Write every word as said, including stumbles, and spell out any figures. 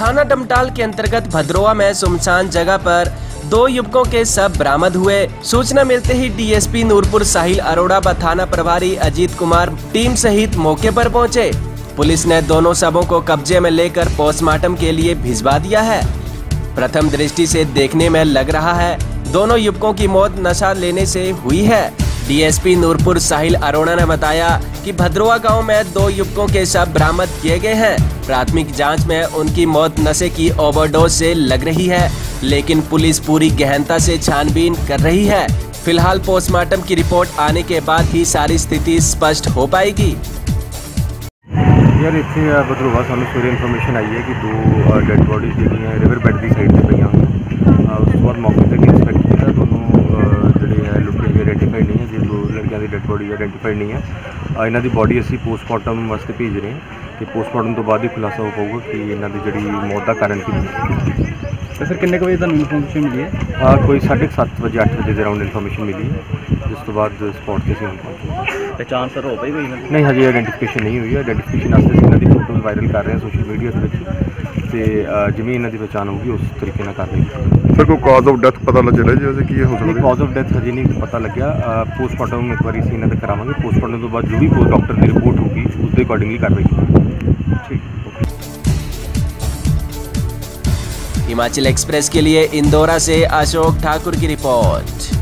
थाना डमटाल के अंतर्गत भद्रोवा में सुनसान जगह पर दो युवकों के शव बरामद हुए। सूचना मिलते ही डीएसपी नूरपुर साहिल अरोड़ा व थाना प्रभारी अजीत कुमार टीम सहित मौके पर पहुंचे। पुलिस ने दोनों शवों को कब्जे में लेकर पोस्टमार्टम के लिए भिजवा दिया है। प्रथम दृष्टि से देखने में लग रहा है दोनों युवकों की मौत नशा लेने से हुई है। डीएसपी नूरपुर साहिल अरोड़ा ने बताया कि भद्रोवा गांव में दो युवकों के शव बरामद किए गए हैं। प्राथमिक जांच में उनकी मौत नशे की ओवरडोज से लग रही है, लेकिन पुलिस पूरी गहनता से छानबीन कर रही है। फिलहाल पोस्टमार्टम की रिपोर्ट आने के बाद ही सारी स्थिति स्पष्ट हो पाएगी। यार इतने भद्रोवा सानू सवेरे इन्फॉर्मेशन आई है कि दो डेड बॉडीज जी रिवर बेड की साइड से पई उस बाद मौके तक इंस्पैक्ट किया। दोनों जोड़े है लुटे आइडेंटिफाइड नहीं है, जो दो लड़कियों की डेड बॉडी आइडेंटिफाइड नहीं है। इन्हों की बॉडी असी पोस्टमार्टम वास्ते भेज रहे हैं कि पोस्टमार्टम तो बाद ही खुलासा हो पाऊगा कि इन्हों की जी मौत का कारण की बनी। तो सर कितने बजे तुहानू इन्फॉर्मेशन मिली है? आ, कोई साढ़े सत्त बजे अठ बजे के अराउंड इन्फॉर्मेशन मिली है, जिस तो बाद स्पॉट से हम पहुँचे। पहचान सर हो पाई कोई नहीं, हजे आइडेंटिफिकेशन नहीं हुई है। आइडेंटिफिकेशन वास्ते इन्हों की फोटोज वायरल कर रहे हैं सोशल मीडिया के, जिमें इन्हों की पहचान होगी उस तरीके ना कर रही। सर कोई कॉज ऑफ डेथ पता चला जी वैसे की हो सकता? कॉज ऑफ डेथ हजे नहीं पता लग्या। पोस्टमार्टम एक बार इन्हों का करावांगे। पोस्टमार्टम तो बाद जो भी डॉक्टर की रिपोर्ट होगी उसके अकॉर्डिंगली कार्रवाई की। ठीक। हिमाचल एक्सप्रेस के लिए इंदौरा से अशोक ठाकुर की रिपोर्ट।